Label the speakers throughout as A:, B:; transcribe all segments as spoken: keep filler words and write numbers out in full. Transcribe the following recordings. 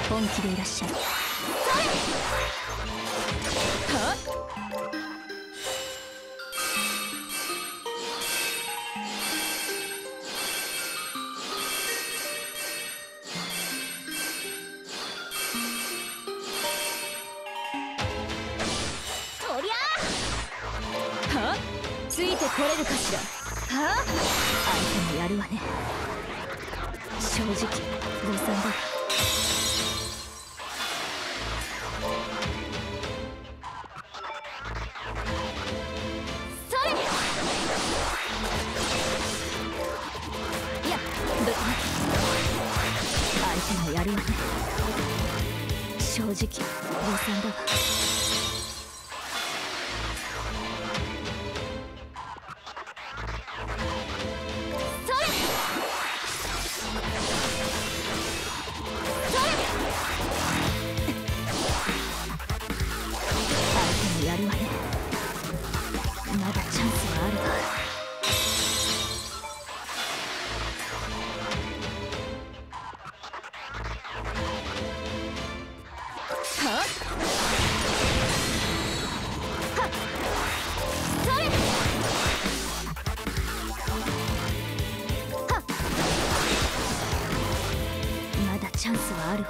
A: 本気でいらっしゃい。はっついてこれるかしら。はあ、相手もやるわね。正直誤算だ。それ。いや、ぶ相手もやるわね。正直誤算だわ。まだチャンスはあるわ。はっはっそれはっまだチャンスはあるわ。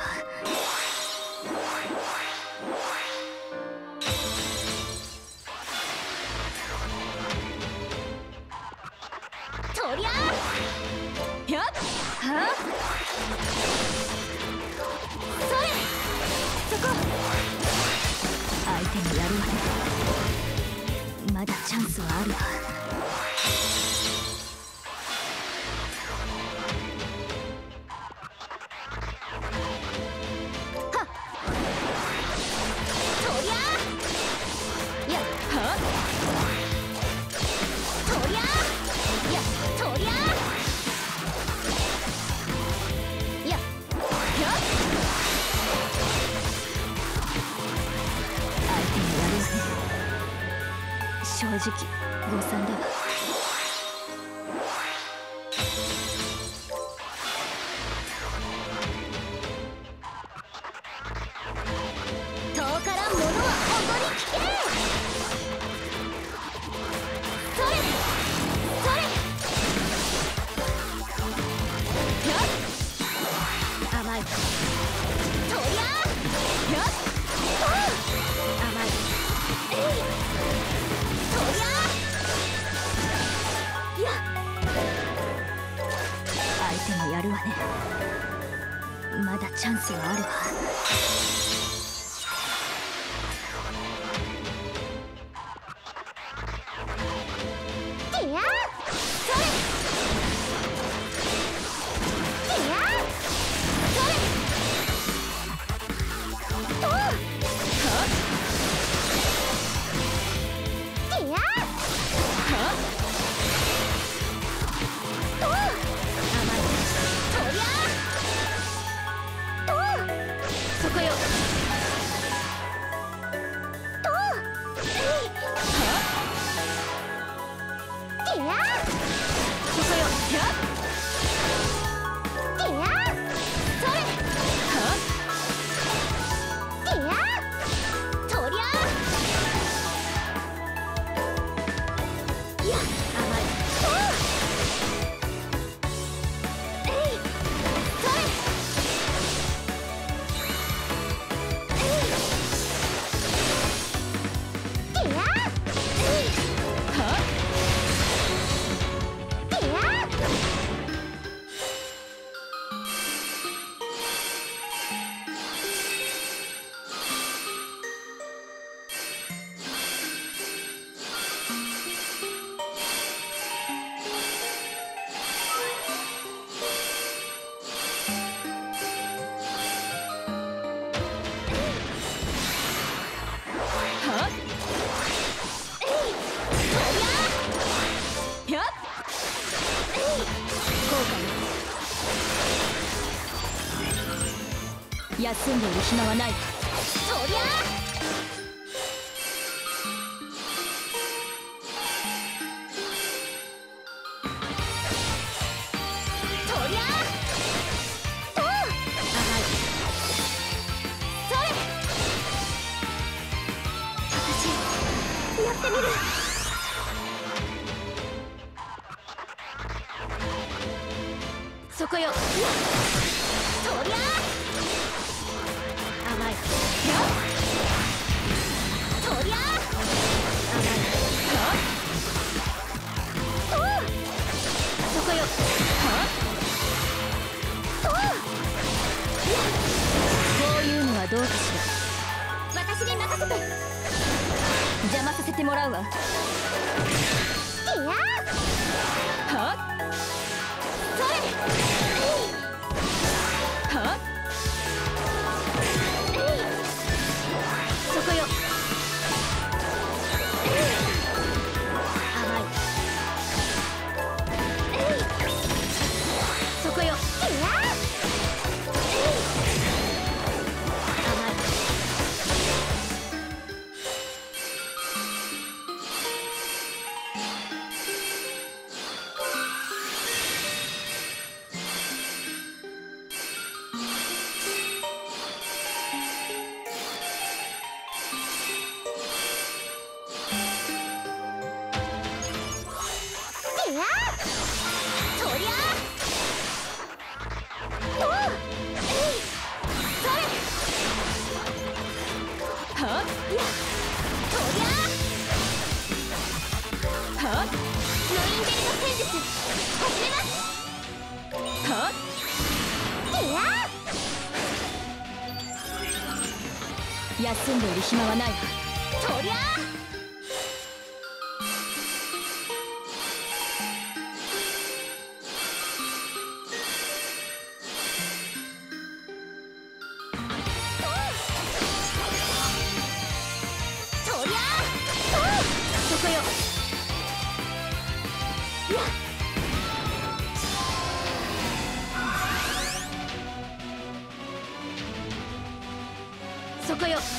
A: とりゃーやっはあそれそこ相手もやるわね。まだチャンスはあるわ。はっとりゃーやっはあとりゃーいや、とりゃいや、やっ相手にやるわね。正直誤算だわ。遠からんものはおごりきけ。それそれ甘い。とりゃやっと甘い。えいとりゃや相手もやるわね。まだチャンスはあるわ。てやそれてやそれとはてやはと甘い。とりゃとそこよとえいはてやそこよやてやそれはてやとりゃいや甘い。とえいそれえいてやえいはてやはえいとりゃやっえい効果よ。休んでいる暇はない。とりゃとりゃと甘い。 みる。そこよ。そりゃ甘いよ。そりゃ甘いよ。そこよ。こういうのはどうかしら。私に任せて。邪魔させてもらうわ。いやはっそれはっそこよ。甘いそこよ。休んでいる暇はないわ。そりゃそりゃそこよ。いやそこよ。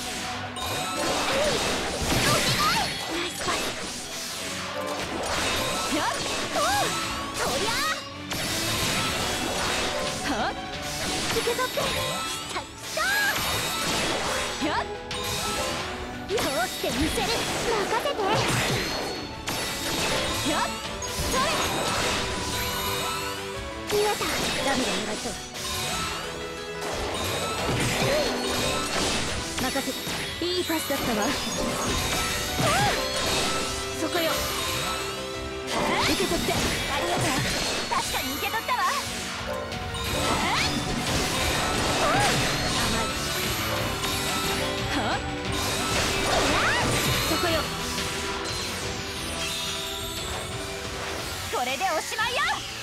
A: 受け取って。さっ通してみせる。任せて。やっそれ見えた。ダメでもらいそう。任せて。いいパスだったわ。そこよ。受け取って。ありがとう。確かに受け取ったわ。そこよ。これでおしまいよ。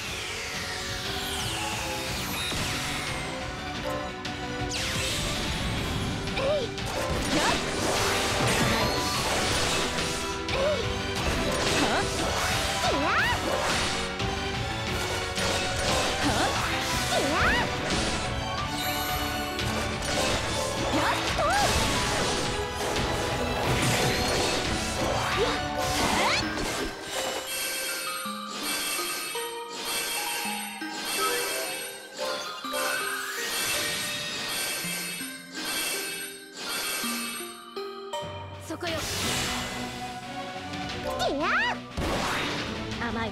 A: えいやっえいはっいやはっいややっとそこよ。いや甘い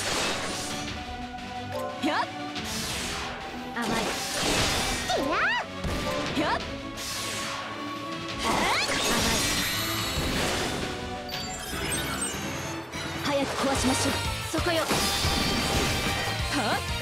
A: やっ甘いいややっ甘い早く壊しましょう。そこよ。はっ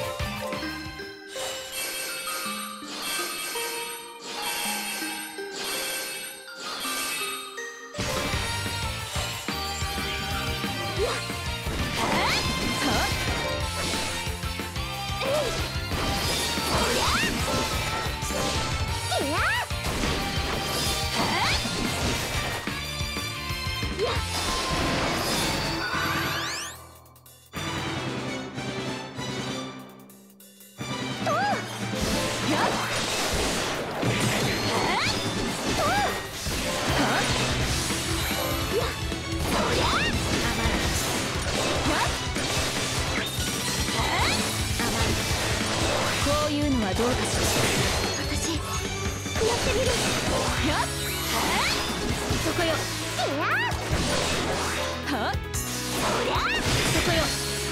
A: どうかしら。私やってみる。やっそこよ。いやはっそりゃそこよ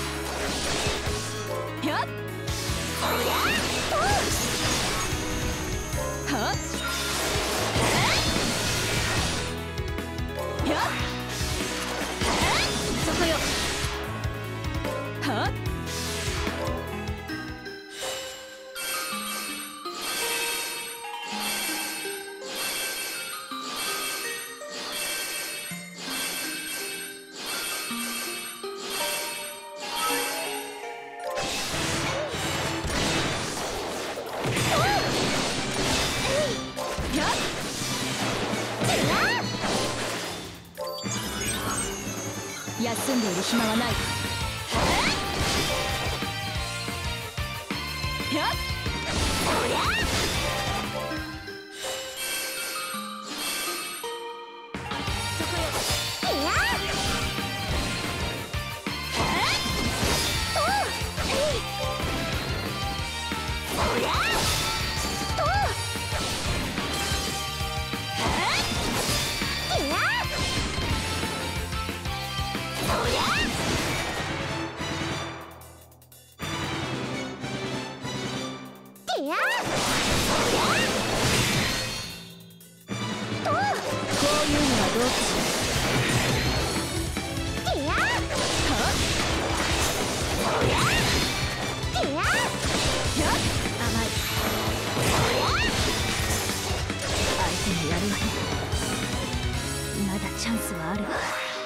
A: やっそりゃとはっやっそこよはっ休んでいる暇はない。やっそりゃそこよいやとえいそりゃといやそりゃいやそりゃとこういうのはどうかしらいやはそりゃいやや甘いそりゃ相手にやるわね。まだチャンスはあるわ。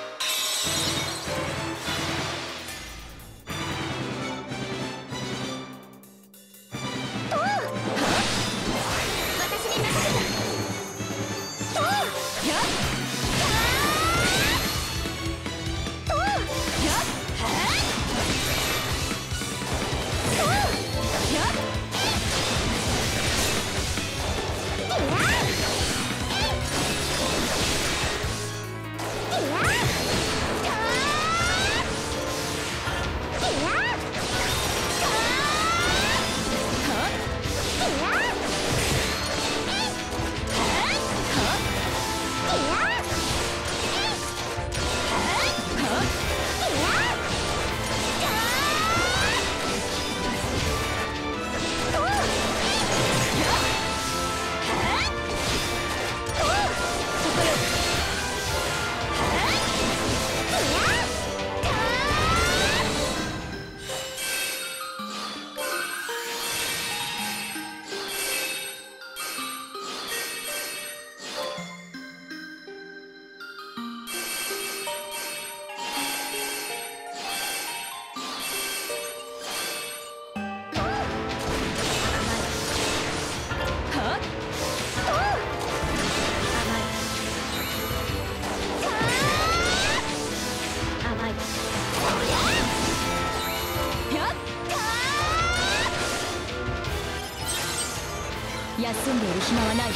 A: 休んでいる暇はない。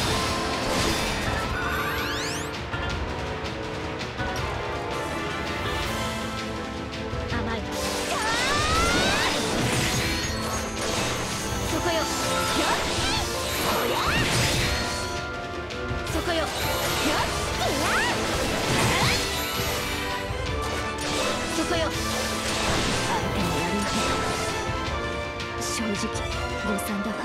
A: 甘いそこよやっそりゃそこよやっそこよ相手もやるわね。正直誤算だわ。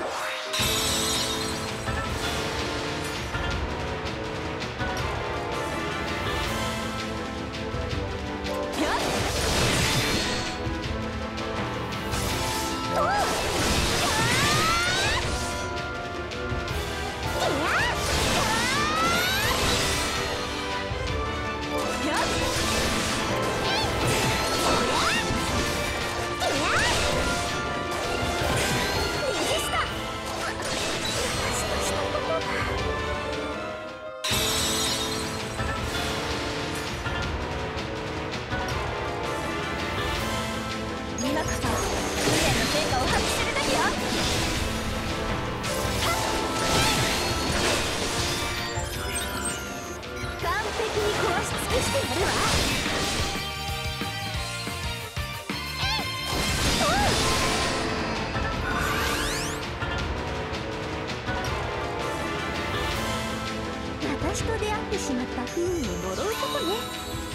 A: 私と出会ってしまった不運を呪うことね。